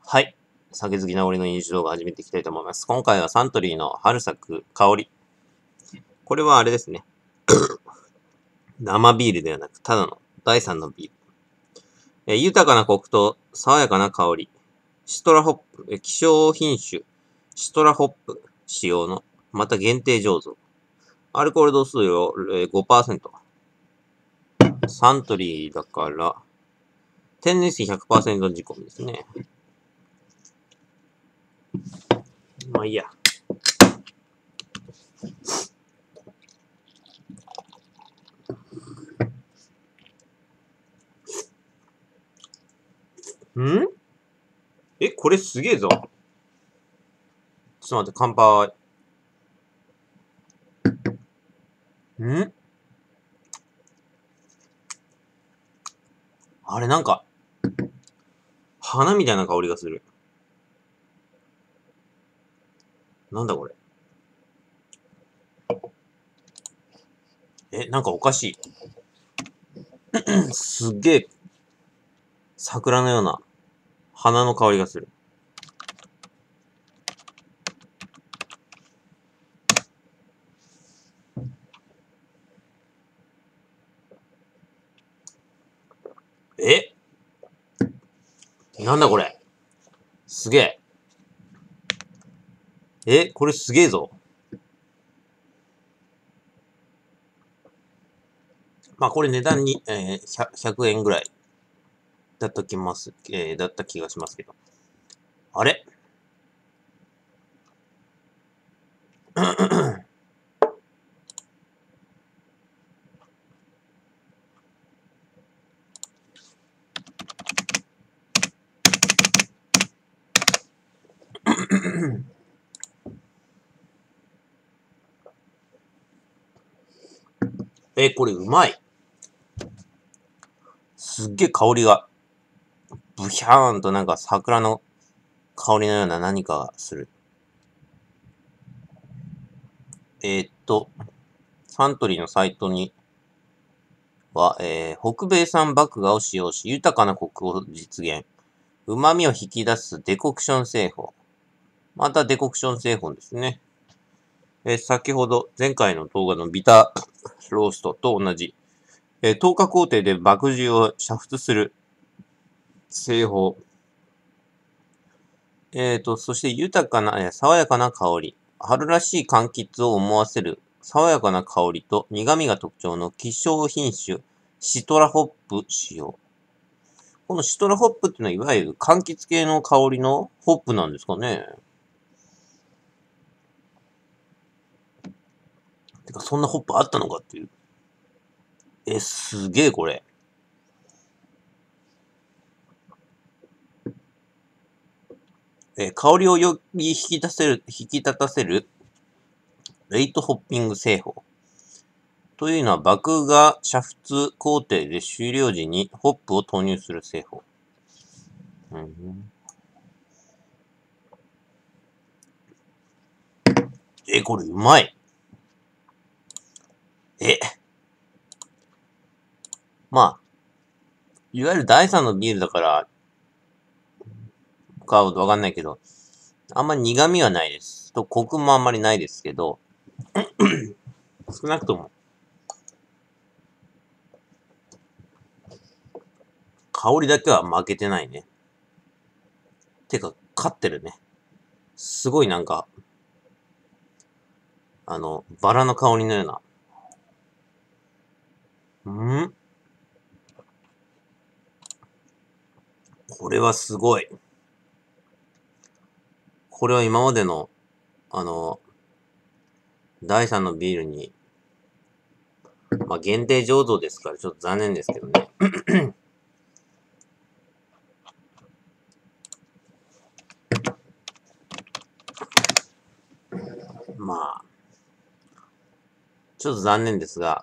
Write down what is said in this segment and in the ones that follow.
はい。酒好きな俺の飲酒動画始めていきたいと思います。今回はサントリーの春咲く香り。これはあれですね。生ビールではなく、ただの第3のビール。豊かなコクと爽やかな香り。シトラホップ、希少品種、シトラホップ使用の、また限定醸造。アルコール度数を5%。サントリーだから、天然水100%仕込みですね。まあいいや。んこれすげえぞ。ちょっと待って、乾杯。あれなんか、花みたいな香りがする。なんだこれ。なんかおかしい。すっげえ、桜のような花の香りがする。なんだこれ。すげえ。これすげえぞ。まあこれ値段に、100円ぐらいだった気がしますけど。あれこれうまい。すっげえ香りが、ブヒャーンとなんか桜の香りのような何かがする。サントリーのサイトには、北米産麦芽を使用し、豊かなコクを実現。旨味を引き出すデコクション製法。またデコクション製法ですね。先ほど前回の動画のビターローストと同じ、10日工程で麦汁を煮沸する製法。そして豊かな、爽やかな香り。春らしい柑橘を思わせる爽やかな香りと苦味が特徴の希少品種、シトラホップ使用。このシトラホップっていうのは、いわゆる柑橘系の香りのホップなんですかね。てか、そんなホップあったのかっていう。すげえこれ。香りをより引き立たせる、レイトホッピング製法。というのは、麦芽煮沸工程で終了時にホップを投入する製法。これうまい。まあ、いわゆる第3のビールだから、かわかんないけど、あんまり苦味はないです。コクもあんまりないですけど、少なくとも、香りだけは負けてないね。てか、勝ってるね。すごいなんか、バラの香りのような。これはすごい。これは今までの、第3のビールに、まあ、限定醸造ですからちょっと残念ですけどね。まあ、ちょっと残念ですが、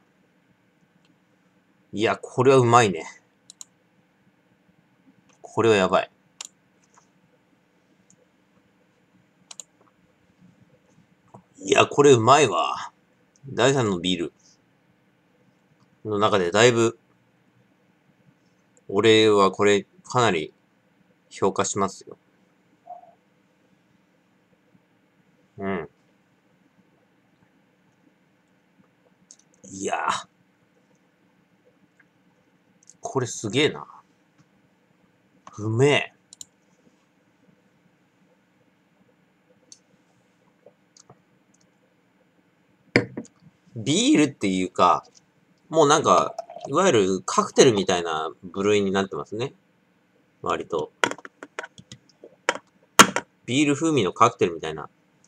いや、これはうまいね。これはやばい。いや、これうまいわ。第3のビールの中でだいぶ、俺はこれかなり評価しますよ。 いやー、これすげえな。うめえ。ビールっていうか、もうなんか、いわゆるカクテルみたいな部類になってますね。割と。ビール風味のカクテルみたいな。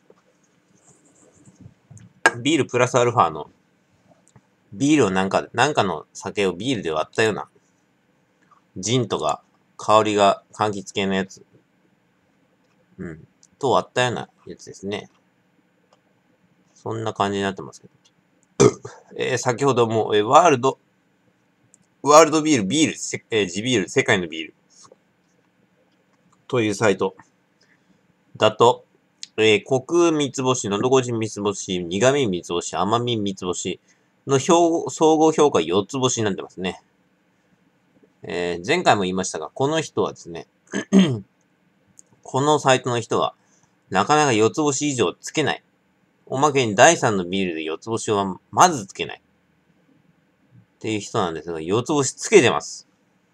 ビールプラスアルファの、ビールをなんかの酒をビールで割ったような、ジンとか、香りが柑橘系のやつ。うん。と割ったようなやつですね。そんな感じになってますけど。先ほども、ワールドビール、地ビール、世界のビール。というサイトだと、コク三つ星、のどごし三つ星、苦味三つ星、甘み三つ星の総合評価4つ星になってますね。前回も言いましたが、この人はですね、このサイトの人は、なかなか4つ星以上つけない。おまけに第3のビールで4つ星はまずつけない。っていう人なんですが、4つ星つけてます。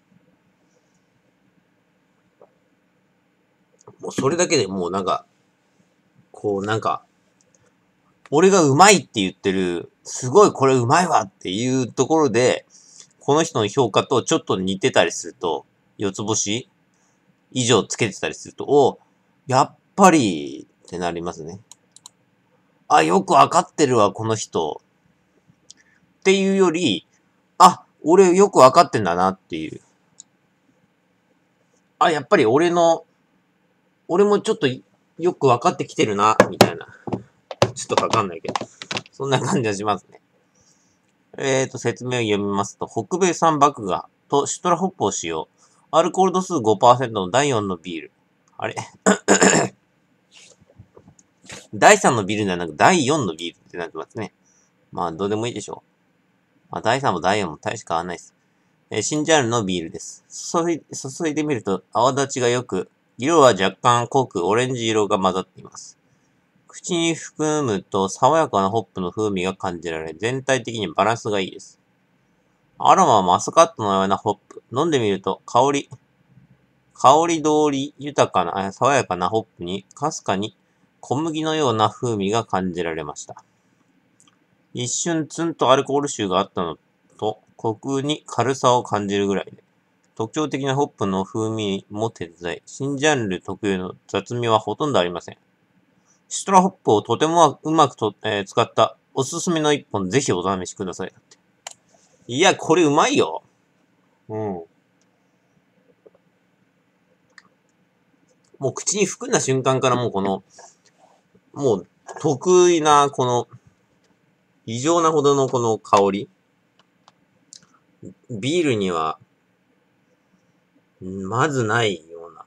もうそれだけでもうなんか、俺がうまいって言ってる、すごいこれうまいわっていうところで、この人の評価とちょっと似てたりすると、4つ星以上つけてたりすると、やっぱりってなりますね。あ、よくわかってるわ、この人。っていうより、俺よくわかってんだなっていう。やっぱり俺もちょっとよくわかってきてるな、みたいな。ちょっとわかんないけど。そんな感じがしますね。説明を読みますと、北米産麦芽とシュトラホップを使用。アルコール度数 5% の第4のビール。あれ第3のビールではなく第4のビールってなってますね。まあ、どうでもいいでしょう。まあ、第3も第4も大して変わらないです。新ジャンルのビールです。注いでみると泡立ちが良く、色は若干濃くオレンジ色が混ざっています。口に含むと爽やかなホップの風味が感じられ、全体的にバランスがいいです。アロマはマスカットのようなホップ。飲んでみると香り通り豊かな、爽やかなホップに、かすかに小麦のような風味が感じられました。一瞬ツンとアルコール臭があったのと、コクに軽さを感じるぐらいで、特徴的なホップの風味も手伝い、新ジャンル特有の雑味はほとんどありません。シトラホップをとてもうまく使ったおすすめの一本、ぜひお試しください。いや、これうまいよ。うん。もう口に含んだ瞬間からもう得意な異常なほどのこの香り。ビールには、まずないような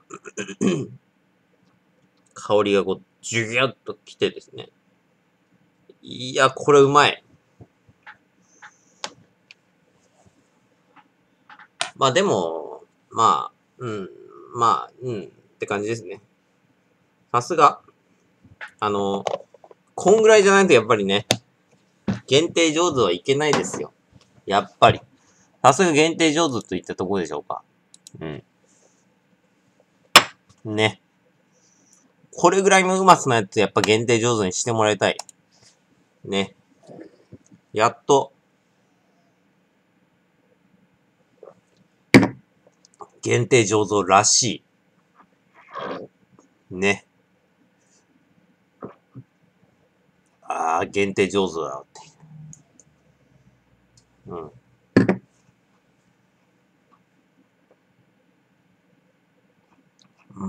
香りがジュギュッときてですね。いや、これうまい。まあでも、って感じですね。さすが、こんぐらいじゃないとやっぱりね、限定上手はいけないですよ。やっぱり。さすが限定上手といったところでしょうか。うん。ね。これぐらいのうまさのやつやっぱ限定上手にしてもらいたい。ね。やっと、限定上手らしい。ね。限定上手だって。うん。うん。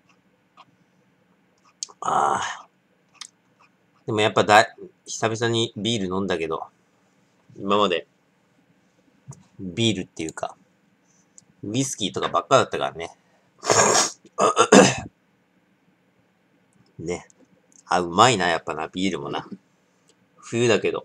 でもやっぱ久々にビール飲んだけど、今までビールっていうか、ウイスキーとかばっかだったからね。ね。うまいな、やっぱな、ビールもな。冬だけど。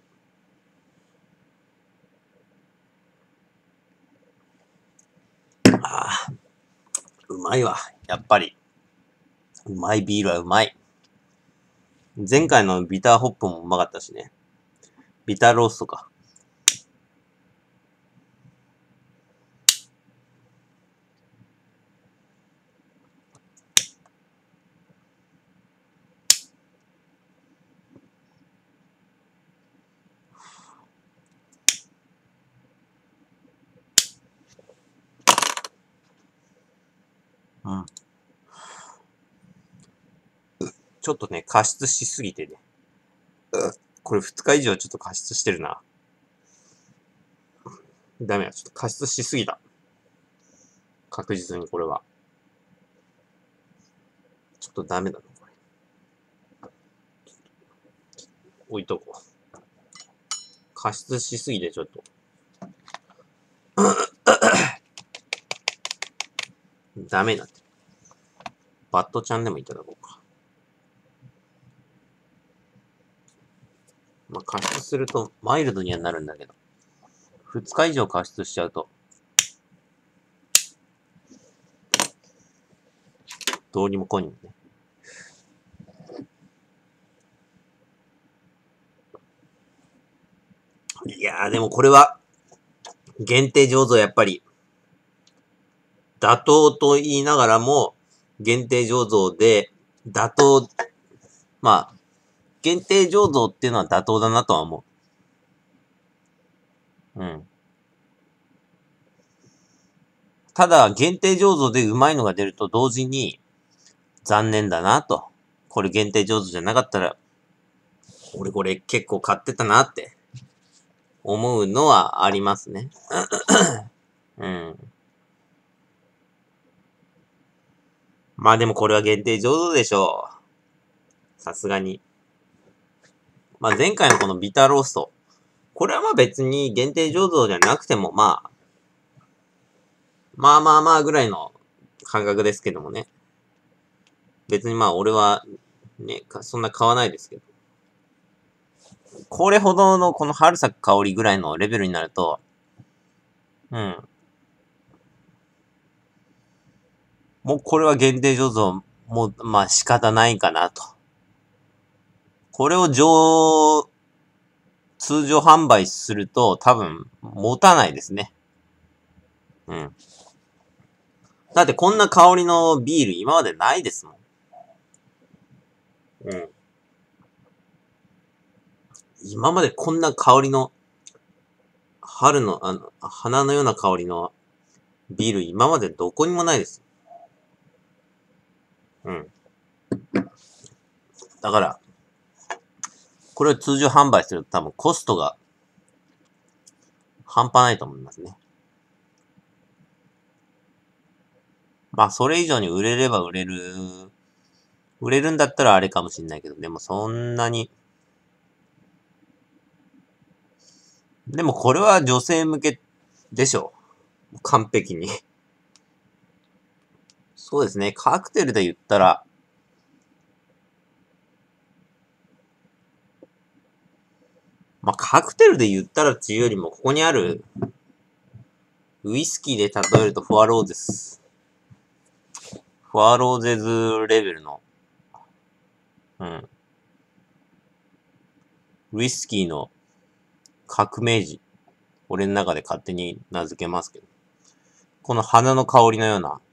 うまいわ。やっぱり。うまいビールはうまい。前回のビターホップもうまかったしね。ビターローストか。 うん。ちょっとね、加湿しすぎてね。これ2日以上ちょっと加湿してるな。ダメだ。ちょっと加湿しすぎた。確実にこれは。ちょっとダメだな、これ。置いとこう。加湿しすぎてちょっと。ダメだって。バットちゃんでもいただこうか。まあ、加湿するとマイルドにはなるんだけど。2日以上加湿しちゃうと、どうにもこうにもね。いやー、でもこれは、限定醸造やっぱり、妥当と言いながらも、限定醸造で、妥当、まあ、限定醸造っていうのは妥当だなとは思う。うん。ただ、限定醸造でうまいのが出ると同時に、残念だなと。これ限定醸造じゃなかったら、俺これ結構買ってたなって思うのはありますね。うん。まあでもこれは限定醸造でしょう。さすがに。まあ前回のこのビターロースト。これはまあ別に限定醸造じゃなくてもまあぐらいの感覚ですけどもね。別にまあ俺はね、そんな買わないですけど。これほどのこの春咲く香りぐらいのレベルになると、うん。もうこれは限定醸造、もうまあ仕方ないかなと。これを通常販売すると多分持たないですね。うん。だってこんな香りのビール今までないですもん。うん。今までこんな香りの、春の、花のような香りのビール今までどこにもないです。うん。だから、これを通常販売すると多分コストが半端ないと思いますね。まあ、それ以上に売れれば売れるんだったらあれかもしんないけど、でもそんなに、でもこれは女性向けでしょう。完璧に。そうですね。カクテルで言ったら、まあ、カクテルで言ったらっていうよりも、ここにある、ウイスキーで例えるとフォアローゼス。フォアローゼズレベルの、うん。ウイスキーの革命児。俺の中で勝手に名付けますけど。この花の香りのような、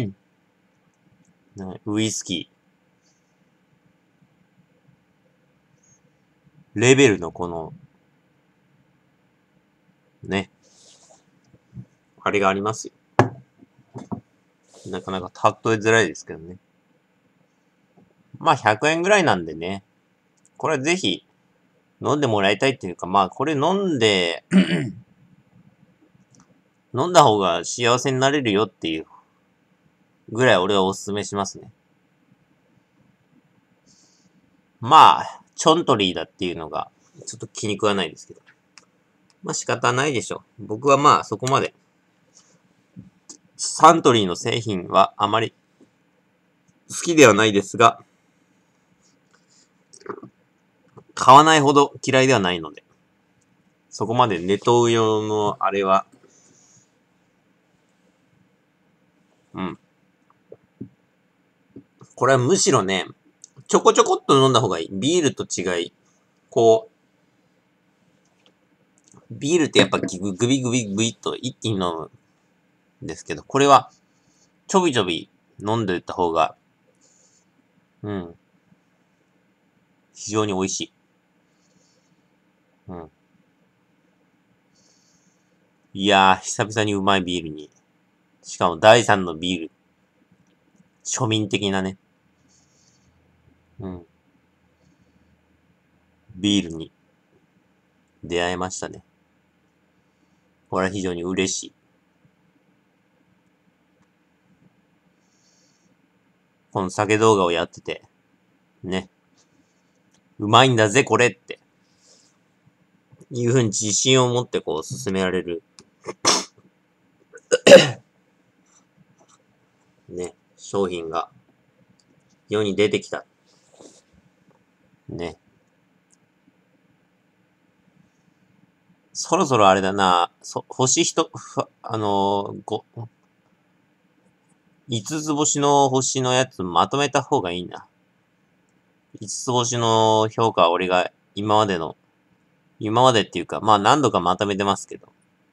ウイスキー、レベルのこの、ね、あれがありますよ。なかなか例えづらいですけどね。まあ100円ぐらいなんでね。これぜひ飲んでもらいたいっていうか、まあこれ飲んで飲んだ方が幸せになれるよっていうぐらい俺はおすすめしますね。まあ、チョントリーだっていうのがちょっと気に食わないですけど。まあ仕方ないでしょう。僕はまあそこまでサントリーの製品はあまり好きではないですが、買わないほど嫌いではないので、そこまでネトウヨのあれは、うん。これはむしろね、ちょこちょこっと飲んだ方がいい。ビールと違い、こビールってやっぱグビグビグビっと一気に飲むんですけど、これはちょびちょび飲んでいった方が、うん、非常に美味しい。うん。いやー、久々にうまいビールに。しかも第3のビール。 庶民的なね。うん。ビールに出会えましたね。これは非常に嬉しい。この酒動画をやってて、ね。うまいんだぜ、これって。いうふうに自信を持ってこう進められる。ね。商品が世に出てきた。ね。そろそろあれだな、星一、5つ星の星のやつまとめた方がいいな。5つ星の評価は俺が今までっていうか、まあ何度かまとめてますけど、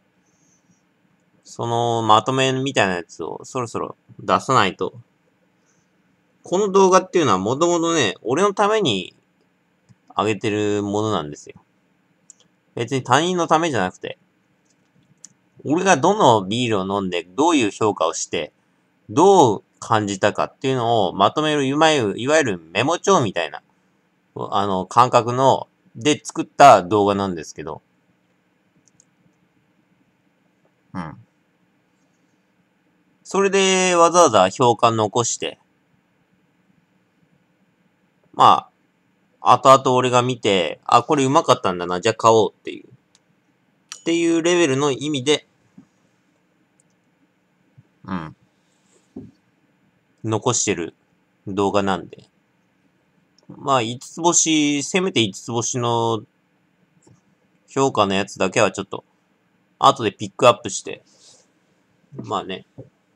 そのまとめみたいなやつをそろそろ出さないと。この動画っていうのはもともとね、俺のために上げてるものなんですよ。別に他人のためじゃなくて、俺がどのビールを飲んでどういう評価をして、どう感じたかっていうのをまとめる、いわゆるメモ帳みたいな、感覚で作った動画なんですけど、うん。それでわざわざ評価残して、まあ、後々俺が見て、あ、これうまかったんだな、じゃあ買おうっていうレベルの意味で、うん。残してる動画なんで。まあ、5つ星、せめて5つ星の評価のやつだけはちょっと、後でピックアップして、まあね。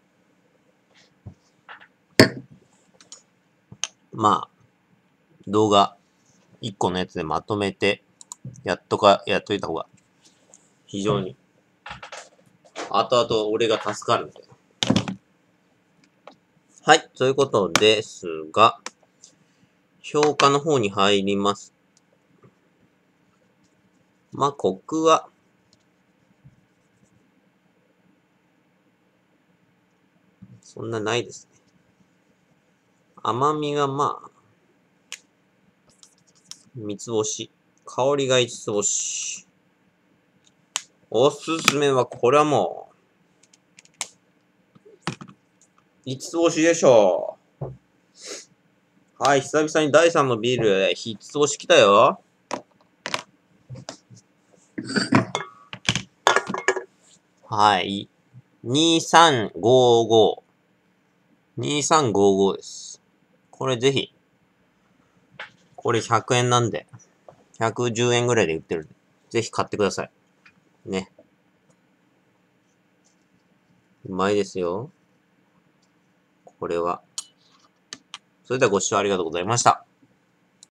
まあ、動画1個のやつでまとめて、やっといた方が、非常に、後々俺が助かるんで。はい、ということですが、評価の方に入ります。まあ、コクは、そんなないですね。甘みがまあ、三つ星。香りが五つ星。おすすめは、これはもう、五つ星でしょう。はい、久々に第3のビール、五つ星来たよ。はい。2355。2355です。これぜひ。これ100円なんで。110円ぐらいで売ってるんで。ぜひ買ってください。ね。うまいですよ。これは。それではご視聴ありがとうございました。